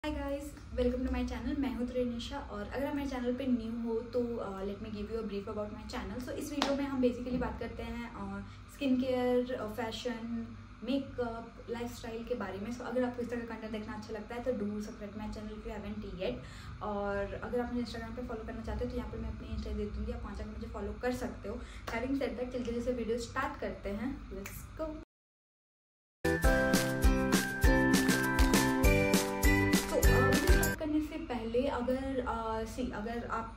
Hi guys, welcome to my channel. मैं हूँ त्रिनिशा और अगर आप मेरे चैनल पे न्यू हो तो let me give you a brief about my channel. So इस वीडियो में हम बेसिकली बात करते हैं skin care, fashion, makeup, lifestyle के बारे में। सो अगर आपको इस तरह का कंटेंट देखना अच्छा लगता है तो do subscribe my channel if you haven't yet. और अगर आप मुझे इंस्टाग्राम पे फॉलो करना चाहते हो तो यहाँ पर मैं अपनी इंस्टा दे दूँगी, आप वहाँ जाकर मुझे फॉलो कर सकते हो। हैविंग सेड दैट, चलते जैसे वीडियो स्टार्ट करते हैं, लेट्स गो। से पहले अगर आप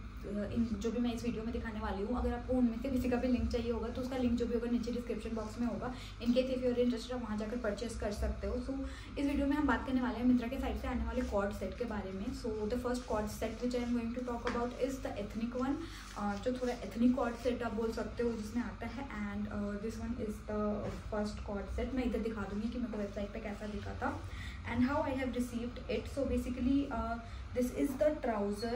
जो भी मैं इस वीडियो में दिखाने वाली हूँ, अगर आपको उनमें से किसी का भी लिंक चाहिए होगा तो उसका लिंक जो भी होगा नीचे डिस्क्रिप्शन बॉक्स में होगा। In case if you are interested आप वहाँ जाकर परचेस कर सकते हो। सो इस वीडियो में हम बात करने वाले हैं मिंत्रा के साइड से आने वाले कॉर्ड सेट के बारे में। So the first co-ord set which I am going to talk about is the ethnic one, जो थोड़ा एथनिक कॉर्ड सेट आप बोल सकते हो जिसमें आता है। And this one is the first co-ord set. मैं इधर दिखा दूंगी कि मेरे को वेबसाइट पे कैसा दिखा था and how I have received it. So basically this is the trouser.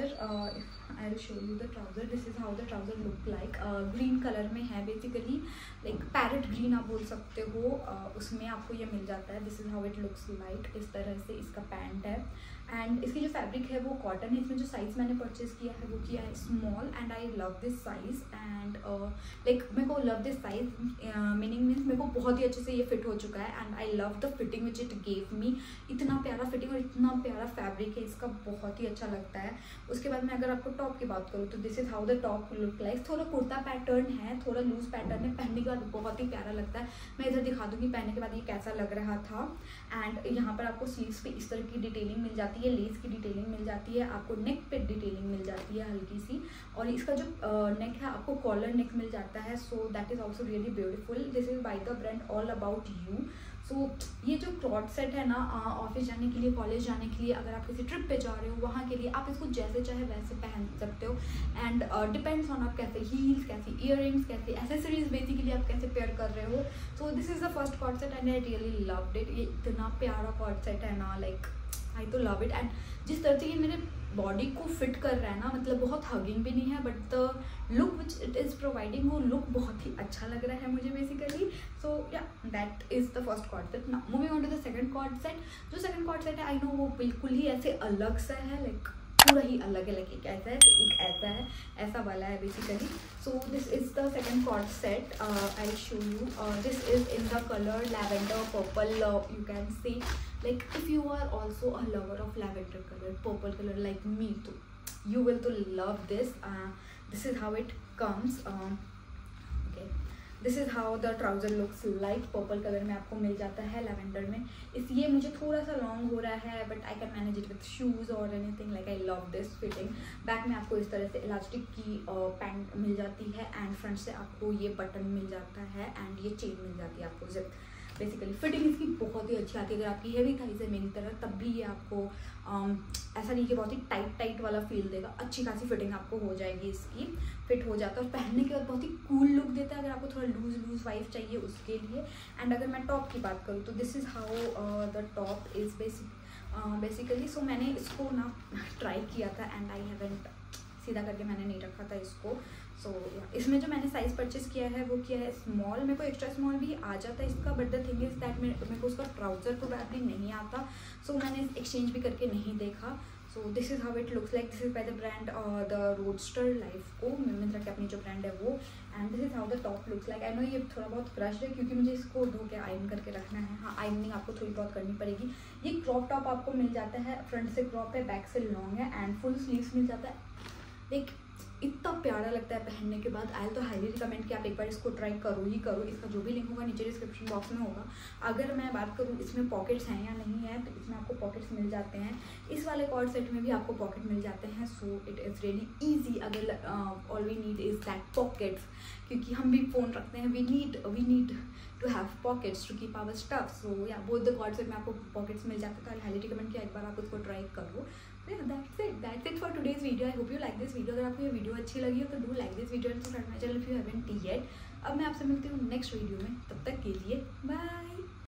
I'll show you the trouser. This is how the trouser look like. Green color में है basically, like parrot green आप बोल सकते हो। उसमें आपको ये मिल जाता है। This is how it looks like. इस तरह से इसका पैंट है एंड इसकी जो फैब्रिक है वो कॉटन है। इसमें जो साइज़ मैंने परचेज किया है वो किया है small and I love this size. And like मेरे को love this size meaning means मेरे को बहुत ही अच्छे से ये फिट हो चुका है and I love the fitting which it gave me. इतना प्यारा फिटिंग और इतना प्यारा फैब्रिक है इसका, बहुत ही अच्छा लगता है। उसके बाद मैं अगर आपको टॉप की बात करूँ तो this is how the top look like. थोड़ा कुर्ता पैटर्न है, थोड़ा लूज पैटर्न है, पहनने के बाद बहुत ही प्यारा लगता है। मैं इधर दिखा दूँगी पहनने के बाद ये कैसा लग रहा था। एंड यहाँ पर आपको स्लीव्स पे इस तरह की डिटेलिंग मिल जाती है, लेस की डिटेलिंग मिल जाती है, आपको नेक पे डिटेलिंग मिल जाती है हल्की सी, और इसका जो नेक है आपको कॉलर नेक मिल जाता है। So that is also really beautiful. This is by the brand all about you. सो ये जो कॉर्ड सेट है ना, ऑफिस जाने के लिए, कॉलेज जाने के लिए, अगर आप किसी ट्रिप पे जा रहे हो वहाँ के लिए आप इसको जैसे चाहे वैसे पहन सकते हो। एंड डिपेंड्स ऑन आप कैसे हील्स, कैसी ईयरिंग्स, कैसी एसेसरीज बेसिकली आप कैसे पेयर कर रहे हो। So this is the first co-ord set and I really loved it. ये इतना प्यारा कॉर्ड सेट है ना, लाइक आई तो लव इट। एंड जिस तरह से ये मेरे बॉडी को फिट कर रहा है ना, मतलब बहुत हगिंग भी नहीं है, but the look which it is providing वो लुक बहुत ही अच्छा लग रहा है मुझे basically. So yeah that is the first co-ord set. Now moving on to the second co-ord set. जो सेकंड कॉर्ड सेट है आई नो वो बिल्कुल ही ऐसे अलग सा है, लाइक पूरा ही अलग है। लाइक एक ऐसा है, एक ऐसा है, ऐसा वाला है basically. So this is the second co-ord set. I show you. This is in the colour lavender purple, you can see. Like if you are also a lover of lavender color, purple color like me too, you will to love this. This is how it comes. Okay, this is how the trouser looks like. Purple colour में आपको मिल जाता है, lavender में। ये मुझे थोड़ा सा long हो रहा है but I can manage it with shoes और anything. Like I love this fitting. Back में आपको इस तरह से इलास्टिक की पैंट मिल जाती है एंड फ्रंट से आपको ये बटन मिल जाता है एंड ये चेन मिल जाती है आपको जिप। बेसिकली फिटिंग इसकी बहुत ही अच्छी आती है। अगर आपकी हेवी थाइज है मेरी तरह तब भी ये आपको ऐसा नहीं कि बहुत ही टाइट वाला फील देगा, अच्छी खासी फिटिंग आपको हो जाएगी, इसकी फिट हो जाता है और पहनने के बाद बहुत ही कूल लुक देता है अगर आपको थोड़ा लूज वाइफ चाहिए उसके लिए। एंड अगर मैं टॉप की बात करूँ तो this is how the top is basically. So मैंने इसको ना ट्राई किया था एंड आई हैवंट सीधा करके मैंने नहीं रखा था इसको। सो इसमें जो मैंने साइज़ परचेस किया है वो किया है स्मॉल। मेरे को एक्स्ट्रा स्मॉल भी आ जाता है इसका, but the thing is that मेरे को उसका ट्राउज़र प्रोबेबली नहीं आता। सो मैंने एक्सचेंज भी करके नहीं देखा। So this is how it looks like. This is by the brand the roadster life को, मिंत्रा की अपनी जो ब्रांड है वो। And this is how the top looks like. I know ये थोड़ा बहुत क्रश्ड है क्योंकि मुझे इसको धो के आयरन करके रखना है। हाँ, आयरनिंग आपको थोड़ी बहुत करनी पड़ेगी। ये क्रॉप टॉप आपको मिल जाता है, फ्रंट से क्रॉप है, बैक से लॉन्ग है एंड फुल स्लीव्स मिल जाता है। लाइक इतना प्यारा लगता है पहनने के बाद। आई तो हाईली रिकमेंड कि आप एक बार इसको ट्राई करो ही करो। इसका जो भी लिंक होगा नीचे डिस्क्रिप्शन बॉक्स में होगा। अगर मैं बात करूँ इसमें पॉकेट्स हैं या नहीं है तो इसमें आपको पॉकेट्स मिल जाते हैं। इस वाले कॉर्ड सेट में भी आपको पॉकेट मिल जाते हैं। So it is really easy. अगर all we need is that pockets, क्योंकि हम भी फ़ोन रखते हैं, we need to have pockets to keep our stuff. So yeah both the cord set में आपको पॉकेट्स मिल जाते हैं। तो आई हाईली रिकमेंड कि एक बार आप उसको ट्राई करो। That's it for today's video. I hope you like this video. अगर आपको ये वीडियो अच्छी लगी हो तो do like this video and subscribe my channel if you haven't yet. अब मैं आपसे मिलती हूँ नेक्स्ट वीडियो में, तब तक के लिए बाय।